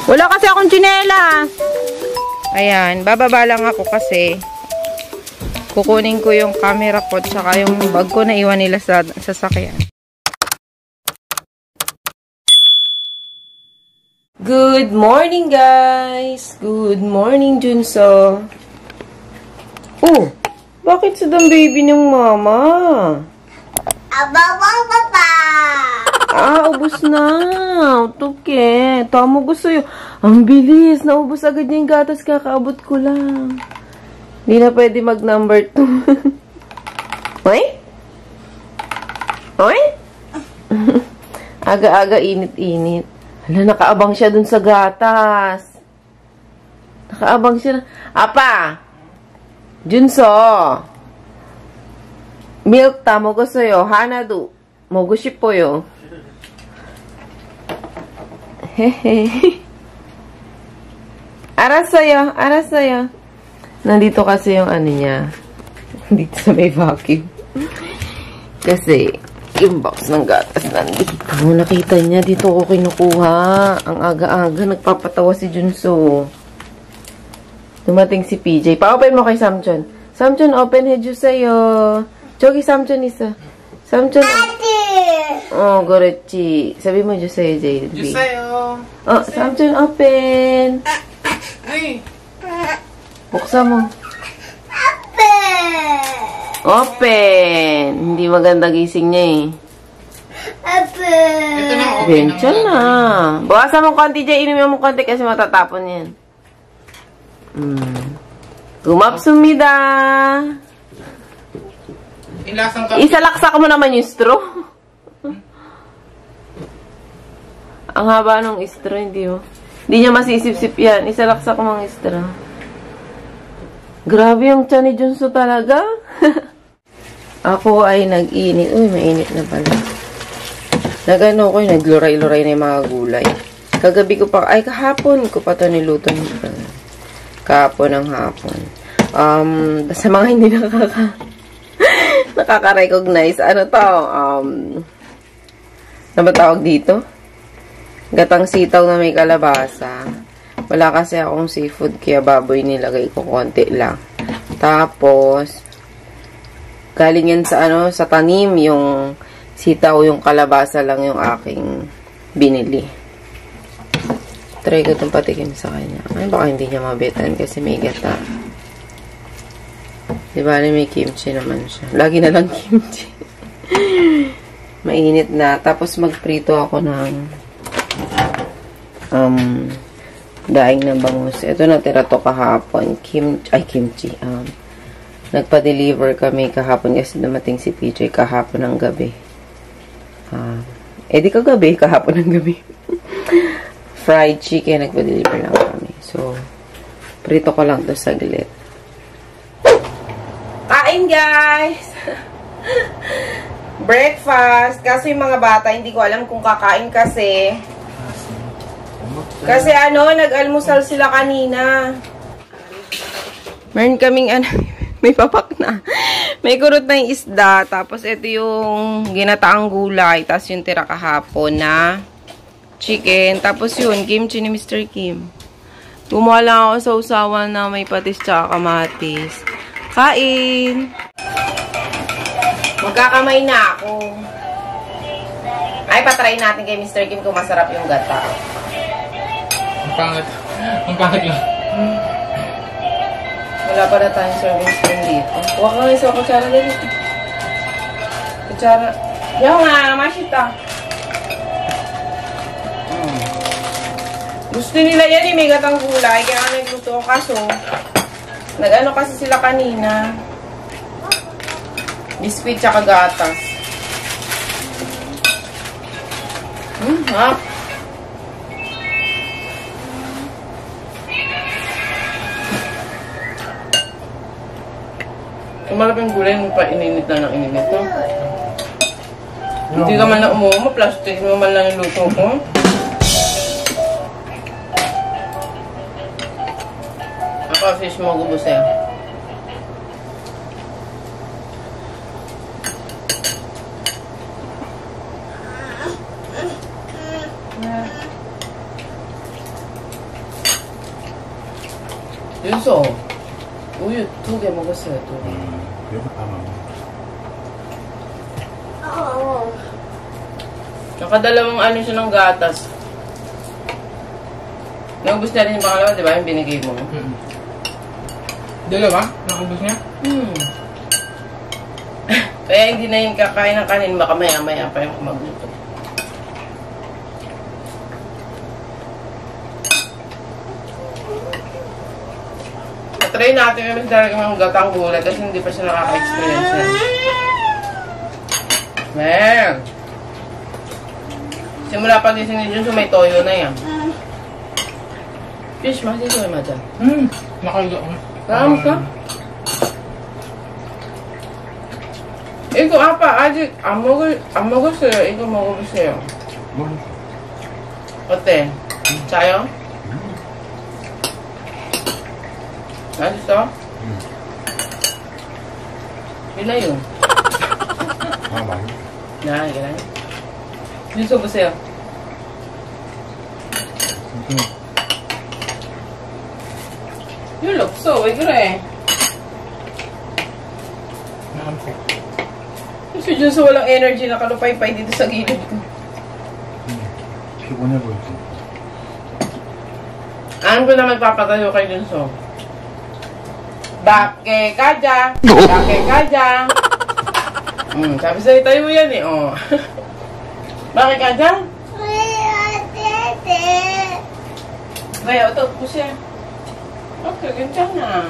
Wala kasi akong tsinelas. Ayan, bababa lang ako kasi kukunin ko yung camera ko tsaka yung bag ko na iwan nila sa sasakyan. Good morning, guys! Good morning, Junso. Oh, bakit sa baby ng mama? Abawang papa! Ubos na. Tuke. Tamo gusto yun. Ang bilis. Naubos agad niya yung gatas. Kakaabot ko lang. Hindi na pwede mag number 2. Oy? Oy? Aga-aga, init-init. Hala, nakaabang siya dun sa gatas. Nakaabang siya. Apa! Junso! Milk ta, mo gusto yo. Hanadu. Mo gusto po yo. Hehe. Arasayo, arasayo. Nandito kasi yung ano niya. Dito sa may vacuum. Kasi, yung box ng gatas nandito. Nakita niya, dito ko kinukuha. Ang aga-aga, nagpapatawa si Junso. Dumating si PJ. Pa-open mo kay Samchon. Samchon, open head sa'yo. Jogi, Samchon isa. Samchon. Oh, Gorochi. Sabi mo Jusay, JB. Jusay, oh. Oh, Samchon, open. Hey. Buksan mo. Open. Hindi maganda gising niya eh. Ito na, okay Bencha na. Bawasan mo konti dyan. Inumin mo konti kasi matatapon yan. Gumapsumida. Isalaksak mo naman yung straw. Ang haba ng straw, hindi mo. Hindi niya masisip-sip yan. Isalaksak mo ang straw. Grabe yung tiyan ni Junso talaga. Ako ay nag-init. Uy, mainit na pala. Nag-ano ko, nagluray-luray na yung mga gulay. Kagabi ko pa, ay kahapon ko pa ito niluto. Kahapon ng hapon. Sa mga hindi nakaka-recognize. Ano to? Ano ba tawag dito? Gatang sitaw na may kalabasa. Wala kasi akong seafood, kaya baboy nilagay ko konti lang. Tapos, galing yan sa ano, sa tanim, yung sitaw, yung kalabasa lang yung aking binili. Try ko itong patikim sa kanya. Ay, baka hindi niya mabitan kasi may gata. Diba, may kimchi naman siya. Lagi na lang kimchi. Mainit na. Tapos magprito ako ng daing na bangus. Ito natira to kahapon. Kimchi. Nagpa-deliver kami kahapon kasi dumating si PJ kahapon ng gabi. Di kagabi, kahapon ng gabi. Fried chicken, nagpa-deliver lang kami. So, prito ko lang to saglit. Kain, guys! Breakfast. Kasi yung mga bata, hindi ko alam kung kakain kasi. Kasi ano, nag-almusal sila kanina. Meron kaming ano, may papak na. May kurot na yung isda. Tapos ito yung ginataang gulay. Tapos yung tira kahapon na chicken. Tapos yun, kimchi ni Mr. Kim. Gumawa lang ako sa usawan na may patis tsaka kamatis. Kain! Magkakamay na ako. Ay, patry natin kay Mr. Kim kung masarap yung gata. Ang pangit. Ang pangit lang. Wala pa na tayong serving spoon dito. Huwag ka nga isa kutsara dito. Kutsara. Yung nga, masita. Gusto nila yan eh, may gatang gulay. Kaya nga nagluto ko kaso. Nag-ano kasi sila kanina. Biscuit tsaka gatas. Ha? Malaping gulay mo pa ininit na ng ininit to. Hindi ka man na umuha, plastic mo man lang yung luto ko. Ako fish mo gubos eh. 嘘。우유 2개 먹었어요, 2개. 배고파. Nakadalawang ano siya ng gatas. Naubos na rin yung pangalawa, di ba? Yung binigay mo. Dalawa? Nakubos niya? Kaya hindi na yung kakain ng kanin, baka maya-maya pa yung magluto. Try natin yung talaga ng gatang gulay kasi hindi pa siya nakaka-experience yan. Man! Simula pa gising ni Junso, may toyo na yan. Fish, masisi mo dyan. Nakaiga ko. Saan ka? Iko apa? 아직 안 먹었어요. 이거 먹어보세요. 어때? 짜요? 맛있어? yun na yun. 많이. 야, 이게 나. 윤서 보세요. 율 없어. 왜 그래? Si Junso walang energy, nakalupay-pay dito sa gilid ko. 피곤해 보이지? Ano ko na magpapatayo kay Junso? Dake kaja! Dake kaja! Sabi sa'yo, tayo mo yan eh, oh. Bakit kaja? Kaya, ito, pusiya. Okay, ganyan na.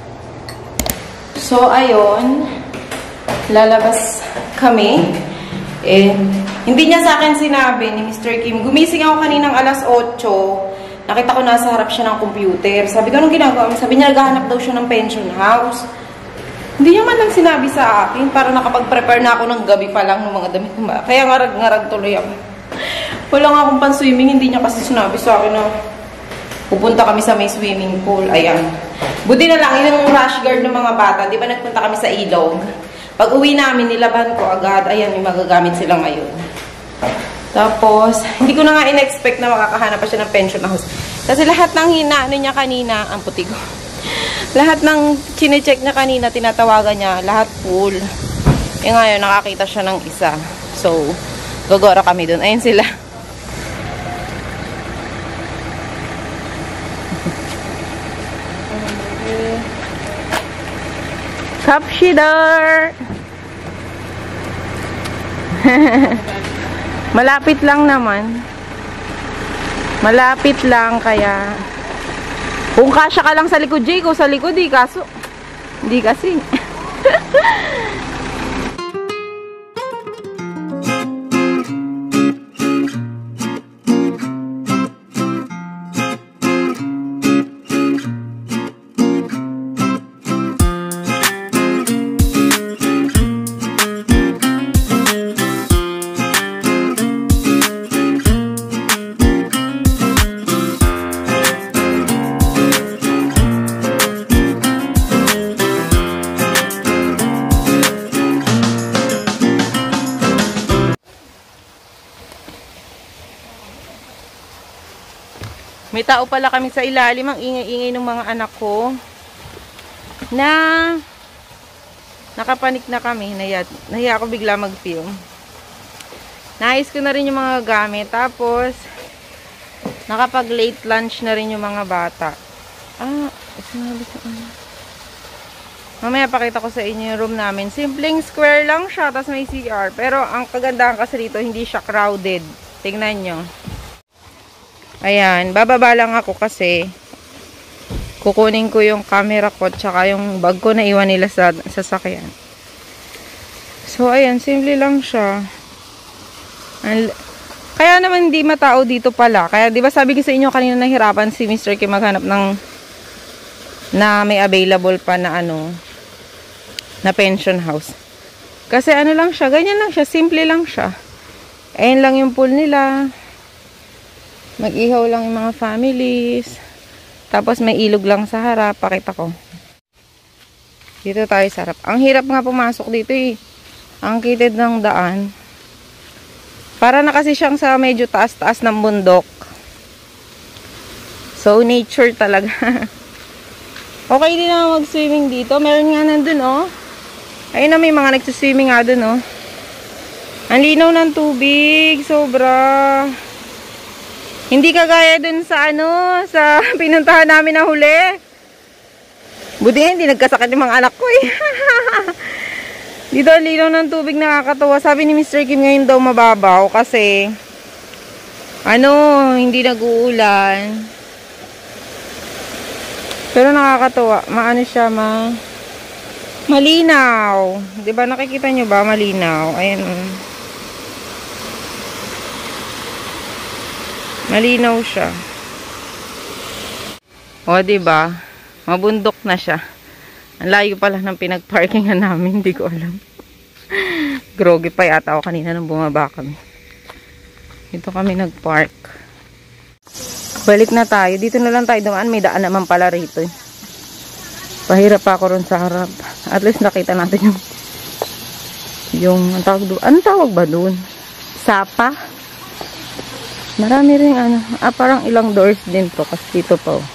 So, ayun. Lalabas kami. Hindi niya sa akin sinabi ni Mr. Kim. Gumising ako kaninang alas 8. Nakita ko nasa harap siya ng computer. Sabi ko, anong ginagawa mo? Sabi niya, naghahanap daw siya ng pension house. Hindi niya man lang sinabi sa akin. Para nakapag-prepare na ako ng gabi pa lang ng mga damit ko. Kaya ngarag-ngarag tuloy ako. Wala nga akong pan-swimming. Hindi niya kasi sinabi sa akin na pupunta kami sa may swimming pool. Ayan. Buti na lang, yun yung rash guard ng mga bata. Di ba nagpunta kami sa ilog? Pag uwi namin, nilaban ko agad. Ayan, may magagamit sila ngayon. Tapos, hindi ko na nga in-expect na makakahanap pa siya ng pension house. Kasi lahat ng hinaano niya kanina, ang puti ko. Lahat ng chine-check niya kanina, tinatawagan niya, lahat full. Ngayon, nakakita siya ng isa. So, gagora kami dun. Ayun sila. Kapshidar! Malapit lang naman. Malapit lang, kaya kung kasya ka lang sa likod, Jay, sa likod, kaso hindi kasi. May tao pala kami sa ilalim. Ang ingay-ingay ng mga anak ko. Na nakapanik na kami. Nahiya ako bigla mag-film. Naayos ko na rin yung mga gamit. Tapos, nakapag-late lunch na rin yung mga bata. Sinabi sa ano. Mamaya pakita ko sa inyo yung room namin. Simpleng square lang siya. Tapos may CR. Pero ang kagandahan kasi dito, hindi siya crowded. Tingnan nyo. Ayan, bababa lang ako kasi kukunin ko yung camera ko tsaka yung bag ko na iwan nila sa sasakyan. So, ayan, simple lang siya. Kaya naman hindi matao dito pala. Kaya, di ba sabi ko sa inyo kanina nahirapan si Mr. Kim maghanap ng na may available pa na na pension house. Kasi ano lang siya, ganyan lang siya, simple lang siya. Ayan lang yung pool nila. Mag-ihaw lang yung mga families. Tapos may ilog lang sa harap. Pakita ko. Dito tayo sa harap. Ang hirap nga pumasok dito eh. Ang kitid ng daan. Para na kasi siyang sa medyo taas-taas ng bundok. So nature talaga. Okay din naman mag-swimming dito. Meron nga nandun, oh. Ayun na, may mga nagsiswimming nga dun, oh. Ang linaw ng tubig. Sobra. Hindi kagaya dun sa, ano, sa pinuntahan namin na huli. Buti nga, hindi nagkasakit yung mga anak ko, eh. Dito, ang linaw ng tubig, nakakatawa. Sabi ni Mr. Kim ngayon daw mababaw kasi, ano, hindi nag-uulan. Pero nakakatawa. Maano siya, malinaw. Diba, nakikita nyo ba? Malinaw. Ayan. Malinaw siya. O, diba? Mabundok na siya. Ang layo pala ng pinag-parkingan namin. Hindi ko alam. Grogi pa yata ako kanina nung bumaba kami. Dito kami nag-park. Balik na tayo. Dito na lang tayo dumaan. May daan naman pala rito. Pahirap pa ako ron sa harap. At least nakita natin yung anong tawag ba dun? Sapa? Marami rin ano. Parang ilang doors din to. Kasi dito pa.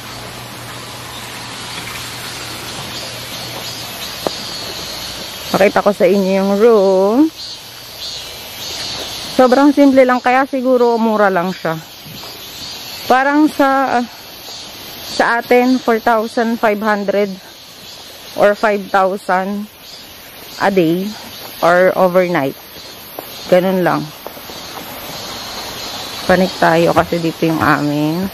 Pakita ko sa inyo yung room. Sobrang simple lang. Kaya siguro mura lang siya. Parang sa atin, 4,500 or 5,000 a day or overnight. Ganun lang. Panik tayo kasi dito yung amin.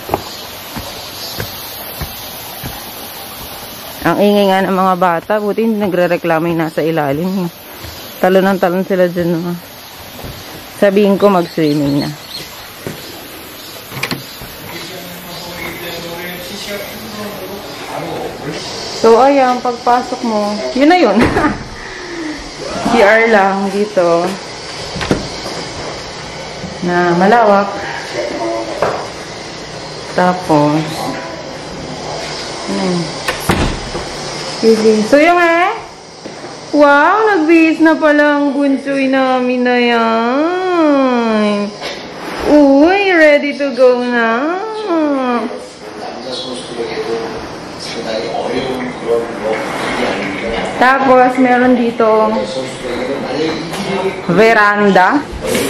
Ang ingay nga ng mga bata. Buti hindi nagre-reklamo yung nasa ilalim. Talon ng talon sila dyan. Sabihin ko mag-swimming na. So, ayan, pagpasok mo, yun na yun. CR lang dito. Na malawak. Tapos, so, yung wow, nagbihis na pala ang bunsoy namin na yan. Uy, ready to go na. Tapos, meron dito veranda.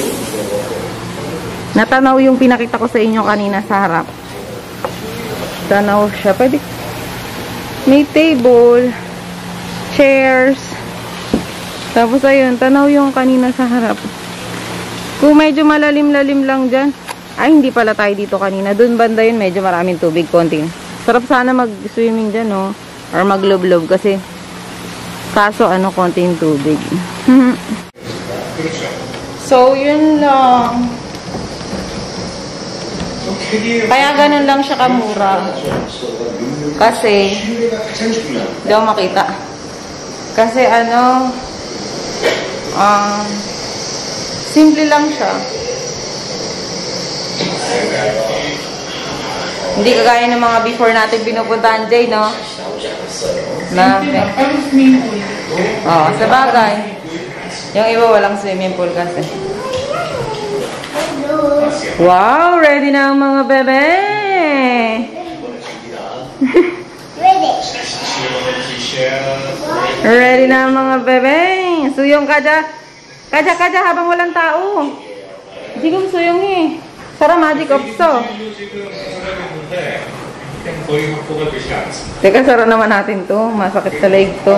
Natanaw yung pinakita ko sa inyo kanina sa harap. Tanaw siya. Pwede. May table, chairs. Tapos, ayun, tanaw yung kanina sa harap. Kung medyo malalim-lalim lang dyan. Ay, hindi pala tayo dito kanina. Doon banda yun, medyo maraming tubig, konting. Sarap sana mag-swimming dyan, no? Or mag-lob-lob kasi kaso, konting tubig. So, yun lang. Kaya ganun lang siya kamura. Kasi, hindi ako makita. Kasi, simple lang siya. Hindi kagaya ng mga before natin pinupuntahan, Jay, no? Sa bagay. Yung iba walang swimming pool kasi. Wow! Ready na ang mga bebe! Ready na ang mga bebe! Suyong kaja! Kaja habang walang tao! Sigong suyong Sara magic opso. Teka, sara naman natin to. Masakit sa leg to.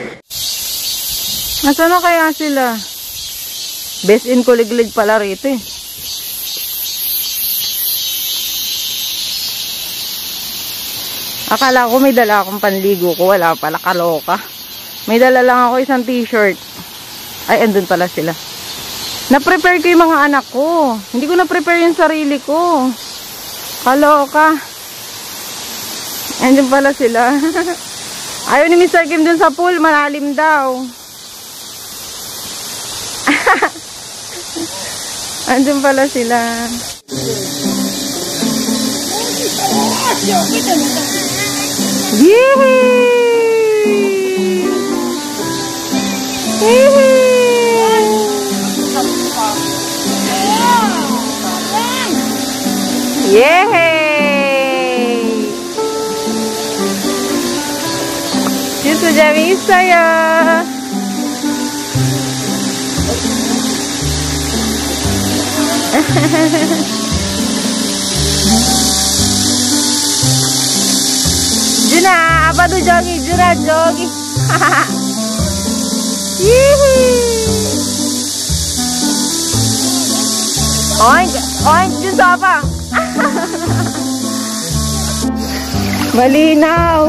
Nasaan na kaya sila? Best in kuliglig pala rito Akala ko may dala akong panligo ko. Wala pala, kaloka. May dala lang ako isang t-shirt. Ay, andun pala sila. Na-prepare ko yung mga anak ko. Hindi ko na-prepare yung sarili ko. Kaloka. Andun pala sila. Ayaw ni Mr. Kim dun sa pool. Malalim daw. Andun pala sila. Yay! Jami saya. Juna, apa tuh jogi? Juna jogi. Oink, oink, Jun apa? Malinaw.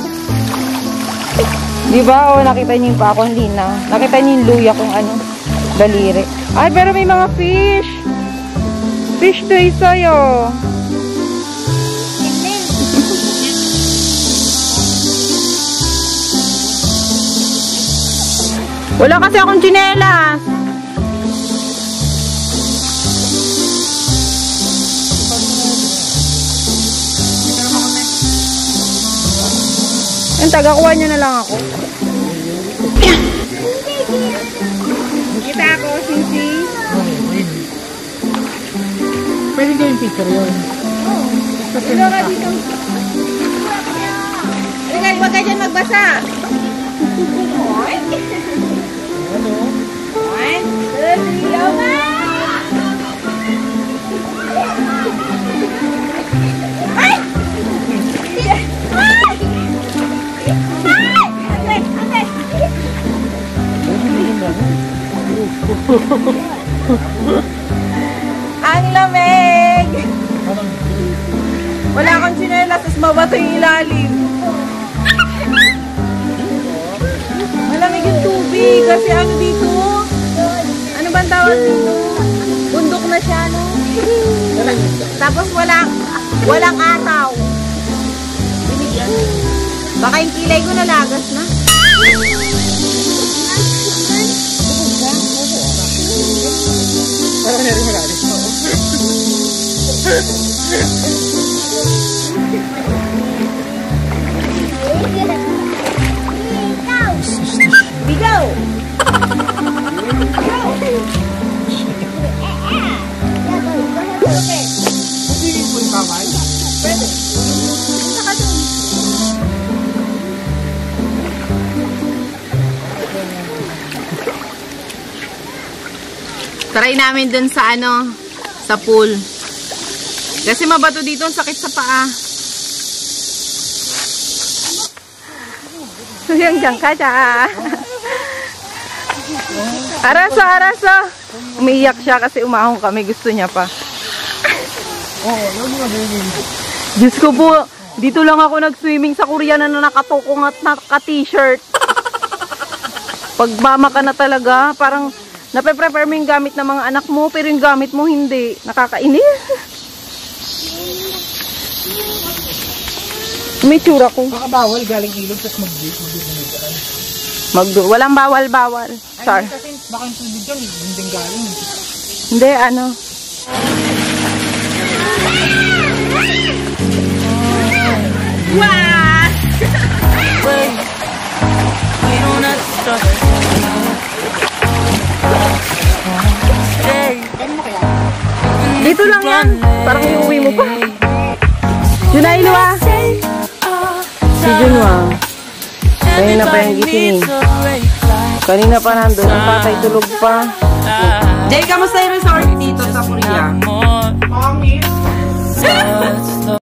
Di ba? Oh, nakita niyo pa ako hindi na. Nakita niyo yung luya kung ano, daliri. Ay, pero may mga fish. Fish to sa'yo. Wala kasi akong tsinelas. Yung taga-kuha niya na lang ako. Kita ako, Sisi. Pwede gawin picture yun. Dito ka dito. Huwag ka dyan magbasa. One, two, three, over! Ang lamig! Wala akong tsinelas, tapos mabato yung ilalim. Malamig yung tubig kasi ano dito? Ano ba ang tawag dito? Bundok na siya, no? Tapos walang araw. Binigyan. Baka yung kilay ko nalagas na. Parang meron malalim. Bigaw! Pagiging po yung kamay? Pwede. Saka doon. Try namin dun sa ano, sa pool. Kasi mabato dito, ang sakit sa paa. Yang jangka siya. Araso, araso. Umiiyak siya kasi umahong kami. Gusto niya pa. Diyos ko po, dito lang ako nag-swimming sa Korea na nakatukong at naka-t-shirt. Pagmama ka na talaga, parang nape-prepare mo yung gamit ng mga anak mo, pero yung gamit mo hindi. Nakakainis. May tsura ko. Baka bawal galing ilog tapos Walang bawal-bawal. Char. Ay, kasi baka yung tubig dyan, hindi galing. Hindi, ano. What? Dito lang yan. Parang iuwi mo pa. Junailwa. Si Junwa. Kanina pa yung gising. Kanina pa nandun. Ang tatay tulog pa. Jay, kamusta yung resort dito sa Korea? Pangit.